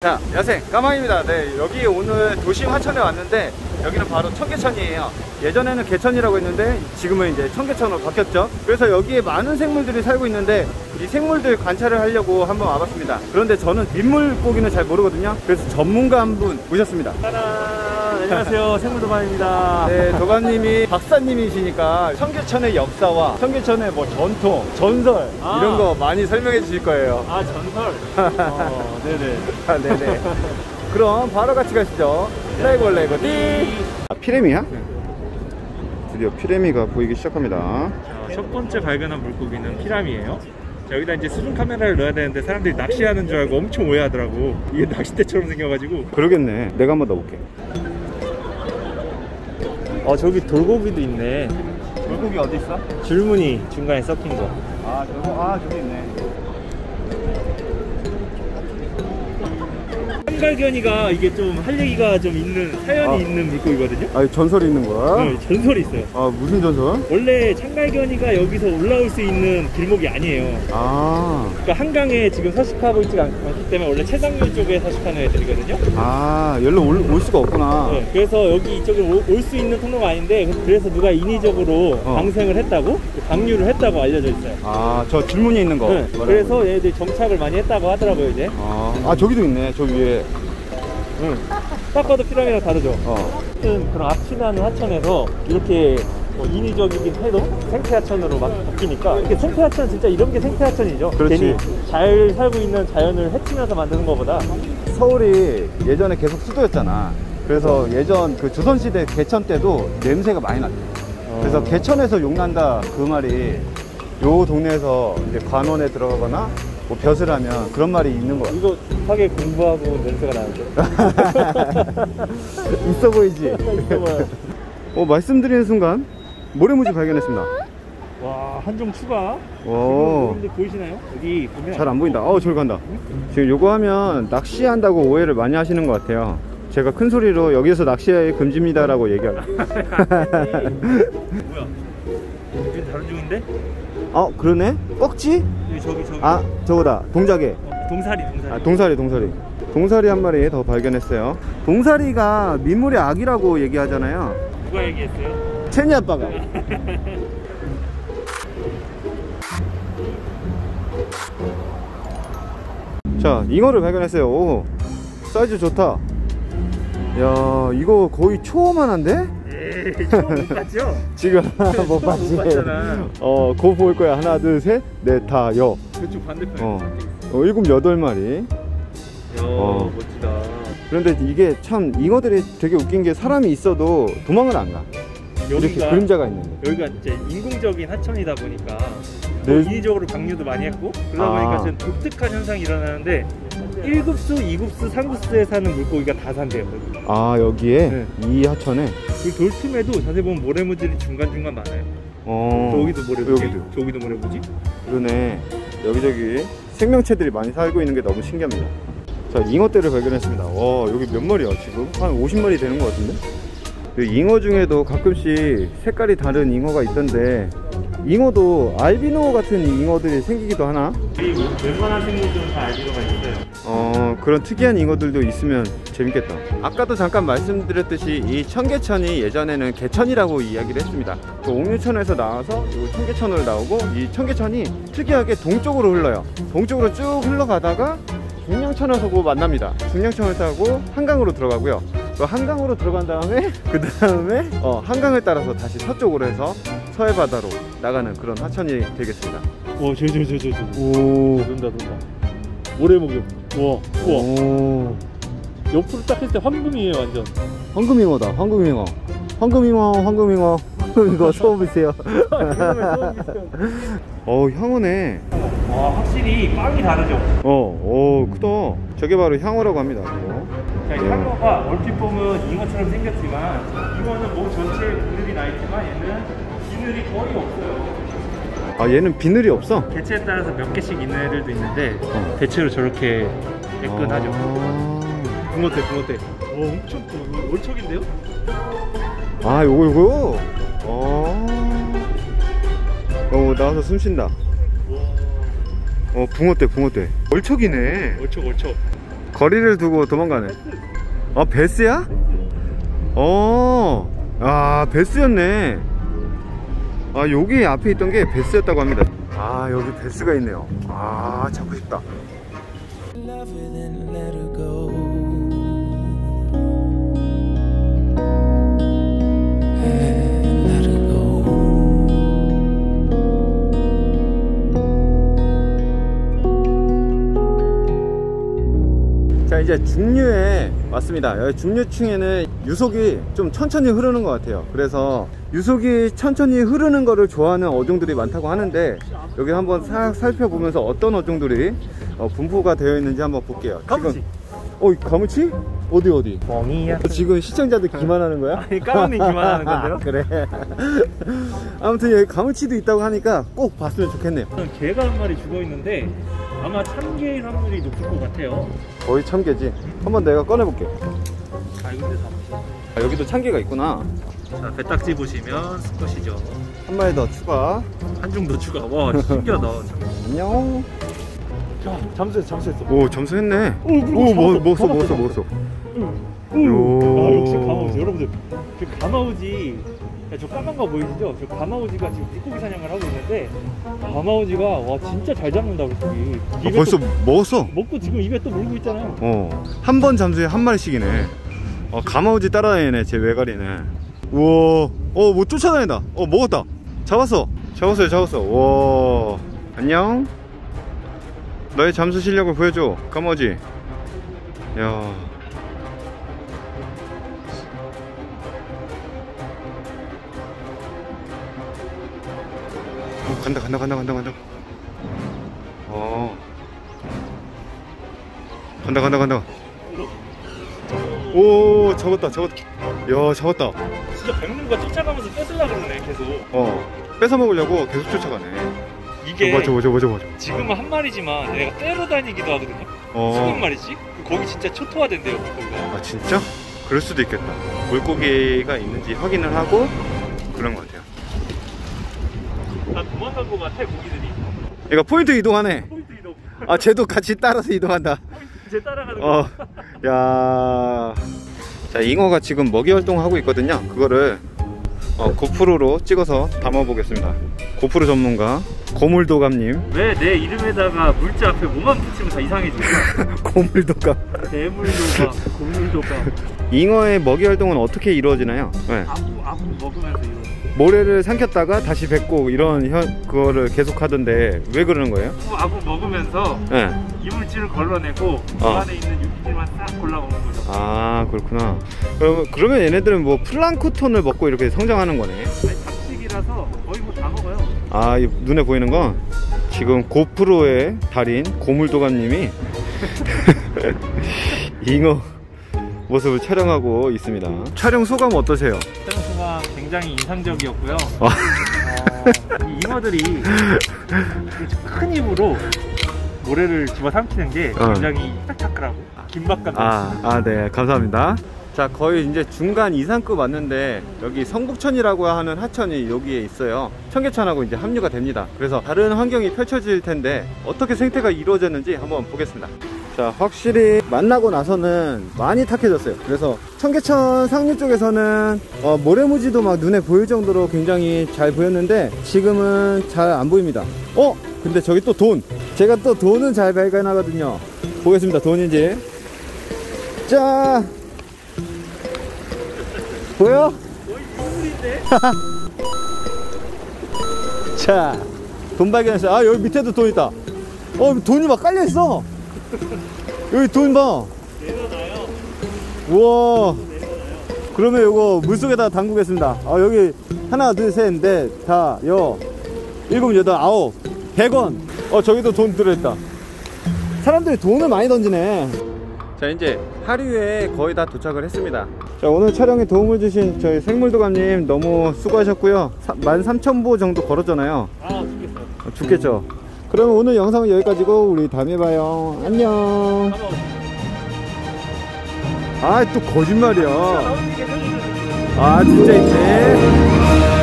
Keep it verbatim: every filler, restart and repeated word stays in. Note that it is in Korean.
자, 야생 까망입니다. 네, 여기 오늘 도심 하천에 왔는데 여기는 바로 청계천이에요. 예전에는 개천이라고 했는데 지금은 이제 청계천으로 바뀌었죠. 그래서 여기에 많은 생물들이 살고 있는데 이 생물들 관찰을 하려고 한번 와봤습니다. 그런데 저는 민물고기는 잘 모르거든요. 그래서 전문가 한 분 모셨습니다. 따란! 안녕하세요, 생물도반입니다. 네, 도반님이 박사님이시니까 청계천의 역사와 청계천의 뭐 전통, 전설 아. 이런 거 많이 설명해 주실 거예요. 아, 전설? 어, 네네. 아, 네네. 그럼 바로 같이 가시죠. 레고 레고 띠. 아, 피레미야? 네. 드디어 피레미가 보이기 시작합니다. 자, 첫 번째 발견한 물고기는 피라미예요. 자, 여기다 이제 수중 카메라를 넣어야 되는데 사람들이 낚시하는 줄 알고 엄청 오해하더라고. 이게 낚싯대처럼 생겨가지고. 그러겠네. 내가 한번 넣어볼게. 어, 저기 돌고기도 있네. 돌고기 어디 있어? 줄무늬 중간에 섞인 거. 아, 저거, 아, 저기 있네. 참갈견이가 이게 좀 할 얘기가 좀 있는 사연이 아. 있는 물고기거든요. 아, 전설이 있는 거야? 네, 전설이 있어요. 아, 무슨 전설? 원래 참갈견이가 여기서 올라올 수 있는 길목이 아니에요. 아, 그러니까 한강에 지금 서식하고 있지 않기 때문에 원래 최상류 쪽에 서식하는 애들이거든요. 아, 여기로 올, 올 수가 없구나. 네, 그래서 여기 이쪽으로 올 수 있는 통로가 아닌데 그래서 누가 인위적으로 어. 방생을 했다고 방류를 했다고 알려져 있어요. 아, 저 줄무늬 있는 거. 네, 그래서 얘들이 정착을 많이 했다고 하더라고요 이제. 아, 아, 저기도 있네. 저 위에. 응. 딱 봐도 피라미랑 다르죠. 어. 하여튼 그런 앞치나는 하천에서 이렇게 뭐 인위적이긴 해도 생태하천으로 막 바뀌니까 이게 생태하천 진짜 이런 게 생태하천이죠. 그렇지. 괜히 잘 살고 있는 자연을 해치면서 만드는 것보다. 서울이 예전에 계속 수도였잖아. 그래서 예전 그 조선시대 개천 때도 냄새가 많이 났대. 어. 그래서 개천에서 욕난다 그 말이 요 동네에서 이제 관원에 들어가거나 뭐 벼슬 하면 그런 말이 있는 거야. 이거 급하게 공부하고 냄새가 나는데. 있어 보이지? 있어 보여. 어, 말씀드리는 순간 모래무지 발견했습니다. 와, 한종 추가. 오. 지금 보이시나요? 여기 보면 잘 안 보인다. 어, 저기 간다. 지금 요거 하면 낚시한다고 오해를 많이 하시는 것 같아요. 제가 큰 소리로 여기서 낚시 금지입니다 라고 얘기하고. 뭐야? 여기 다른 종인데? 어, 그러네? 꺽지? 여기 저기 저기. 아, 저거다. 동자개. 어, 동사리 동사리. 아, 동사리 동사리. 동사리 한 마리 더 발견했어요. 동사리가 민물의 악이라고 얘기하잖아요. 누가 얘기했어요? 채니 아빠가. 자, 잉어를 발견했어요. 오, 사이즈 좋다. 야, 이거 거의 초어만한데? 에이, 처음 못 봤죠? 지금 못 봤지? 어, 고 볼 거야. 하나, 둘, 셋, 넷, 다, 여. 그쪽 반대편에. 어, 어, 일곱, 여덟 마리. 야, 어. 멋지다. 그런데 이게 참 잉어들이 되게 웃긴 게 사람이 있어도 도망을 안 가. 이렇게 여기가 그림자가 있는데. 여기가 이제 인공적인 하천이다 보니까 네. 뭐 인위적으로 방류도 많이 했고 그러다 아. 보니까 좀 독특한 현상이 일어나는데 일 급수, 이 급수, 삼 급수에 사는 물고기가 다 산대요. 여기. 아, 여기에 네. 이 하천에. 그 돌틈에도 자세히 보면 모래무들이 중간중간 많아요. 어. 또 여기도 모래무지, 여기도. 저기도 모래무지. 그러네. 여기저기 생명체들이 많이 살고 있는 게 너무 신기합니다. 자, 잉어떼를 발견했습니다. 와, 여기 몇 마리야 지금? 한 오십 마리 되는 것 같은데? 잉어 중에도 가끔씩 색깔이 다른 잉어가 있던데 잉어도 알비노 같은 잉어들이 생기기도 하나? 이 웬만한 생물들은 다 알비노가 있어요. 어, 그런 특이한 잉어들도 있으면 재밌겠다. 아까도 잠깐 말씀드렸듯이 이 청계천이 예전에는 개천이라고 이야기를 했습니다. 그 옥류천에서 나와서 이 청계천으로 나오고 이 청계천이 특이하게 동쪽으로 흘러요. 동쪽으로 쭉 흘러가다가 중량천을 타고 만납니다. 중량천을 타고 한강으로 들어가고요. 또 한강으로 들어간 다음에 그 다음에 어, 한강을 따라서 다시 서쪽으로 해서 서해바다로 나가는 그런 하천이 되겠습니다. 오, 저 저 저 저 저. 오, 돈다 돈다. 모래목욕. 우와, 우와. 오. 옆으로 딱 했을 때 황금이에요 완전. 황금잉어다. 황금잉어. 황금잉어, 황금잉어. 황금잉어 소음이세요. 어, 향어네. 와, 확실히 빵이 다르죠. 어, 오, 크다. 저게 바로 향어라고 합니다. 이거. 자, 이 향어가 얼핏 보면 잉어처럼 생겼지만 잉어는 몸 전체에 비늘이 나 있지만 얘는 비늘이 거의 없어요. 아, 얘는 비늘이 없어? 개체에 따라서 몇 개씩 있는 애들도 있는데 어. 대체로 저렇게 매끈하죠. 아, 붕어떼 붕어떼. 오, 엄청 큰 월척인데요? 아, 요거 요거. 어. 어, 나와서 숨 쉰다. 어, 붕어떼 붕어떼. 월척이네. 월척 월척. 거리를 두고 도망가네. 아, 베스야? 어, 아, 베스였네. 아, 여기 앞에 있던 게 베스였다고 합니다. 아, 여기 베스가 있네요. 아, 잡고 싶다. 자, 이제 중류에 왔습니다. 여기 중류층에는 유속이 좀 천천히 흐르는 것 같아요. 그래서 유속이 천천히 흐르는 거를 좋아하는 어종들이 많다고 하는데, 여기 한번 싹 살펴보면서 어떤 어종들이 어, 분포가 되어 있는지 한번 볼게요. 가무치. 지금, 어, 가무치? 어디 어디? 멍이야. 지금 시청자들 기만하는 거야? 아니, 까만님 기만하는 건데요? 그래. 아무튼 여기 가무치도 있다고 하니까 꼭 봤으면 좋겠네요. 개가 한 마리 죽어 있는데 아마 참개일 확률이 높을 것 같아요. 거의 참개지. 한번 내가 꺼내볼게. 아, 근데 잡으시죠. 아, 여기도 참개가 있구나. 자, 배딱지 보시면 수컷이죠. 한 마리 더 추가. 한 중 더 추가. 와, 신기하다. 안녕. 야, 잠수했어, 잠수했어. 오, 점수했네. 오, 오, 뭐, 먹었어, 먹었어, 먹었어. 오, 아, 역시 가마우지. 여러분들, 그 가마우지, 야, 저 까만 거 보이시죠? 저 가마우지가 지금 물고기 사냥을 하고 있는데, 가마우지가 와 진짜 잘 잡는다, 물고기. 아, 벌써 또, 먹었어. 먹고 지금 입에 또 물고 있잖아요. 어, 한 번 잠수에 한 마리씩이네. 어, 가마우지 따라다니네, 제 외가리네. 우와, 어, 뭐 쫓아다닌다. 어, 먹었다. 잡았어. 잡았어요, 잡았어. 와, 안녕. 너의 잠수 실력을 보여줘, 가마우지. 야. 어, 간다, 간다, 간다, 간다, 간다. 어. 간다, 간다, 간다. 오, 잡았다, 잡았다. 야, 잡았다. 진짜 백문과 쫓아가면서 뺏으려고 그러네, 계속. 어, 뺏어 먹으려고 계속 쫓아가네. 이게 어, 맞아, 맞아, 맞아, 맞아. 지금은 한 마리지만 얘가 때로 다니기도 하거든요. 어. 스무 마리씩? 거기 진짜 초토화된대요, 거기가. 아, 진짜? 그럴 수도 있겠다. 물고기가 있는지 확인을 하고 그런 것 같아요. 나 도망간 것 같아, 고기들이. 얘가 포인트 이동하네. 포인트 이동. 아, 쟤도 같이 따라서 이동한다. 쟤 따라가는 어, 거. 야. 자, 잉어가 지금 먹이 활동하고 있거든요. 그거를 어, 고프로로 찍어서 담아보겠습니다. 고프로 전문가 고물도감님. 왜 내 이름에다가 물자 앞에 뭐만 붙이면 다 이상해지냐? 고물도감. 대물도감, 고물도감. 잉어의 먹이 활동은 어떻게 이루어지나요? 네. 아구, 아구 먹으면서 이런. 모래를 삼켰다가 다시 뱉고 이런 현, 그거를 계속 하던데 왜 그러는 거예요? 아구, 아구 먹으면서 네. 이물질을 걸러내고 그 어. 안에 있는 유기질만 싹 골라먹는 거죠. 아, 그렇구나. 그러면, 그러면 얘네들은 뭐 플랑크톤을 먹고 이렇게 성장하는 거네. 아니, 잡식이라서 거의 뭐 다 먹어요. 아, 이 눈에 보이는 건 지금 고프로의 달인 고물도감님이 잉어 모습을 촬영하고 있습니다. 촬영 소감 어떠세요? 촬영 소감 굉장히 인상적이었고요. 아. 어, 이 잉어들이 큰 입으로 모래를 집어삼키는 게 어. 굉장히 스펙타클하고 긴박감. 아, 아, 네, 감사합니다. 자, 거의 이제 중간 이상급 왔는데 여기 성북천이라고 하는 하천이 여기에 있어요. 청계천하고 이제 합류가 됩니다. 그래서 다른 환경이 펼쳐질 텐데 어떻게 생태가 이루어졌는지 한번 보겠습니다. 자, 확실히 만나고 나서는 많이 탁해졌어요. 그래서 청계천 상류 쪽에서는 어, 모래무지도 막 눈에 보일 정도로 굉장히 잘 보였는데 지금은 잘 안 보입니다. 어? 근데 저기 또 돈! 제가 또 돈은 잘 발견하거든요. 보겠습니다. 돈인지. 자, 보여? 거의 동물인데? 자, 돈 발견했어요. 아, 여기 밑에도 돈 있다. 어, 돈이 막 깔려있어. 여기 돈 봐. 내려놔요. 우와. 내려놔요. 그러면 이거 물속에다 담그겠습니다. 아, 여기 하나, 둘, 셋, 넷, 다, 여, 일곱, 여덟, 아홉, 백 원. 어, 저기도 돈 들어있다. 사람들이 돈을 많이 던지네. 자, 이제 하류에 거의 다 도착을 했습니다. 자, 오늘 촬영에 도움을 주신 저희 생물도감님 너무 수고하셨고요. 만 삼천 보 정도 걸었잖아요. 아, 죽겠어. 어, 죽겠죠. 그러면 오늘 영상은 여기까지고 우리 다음에 봐요. 안녕. 아, 또 거짓말이야. 나오는 게 아, 진짜 있네.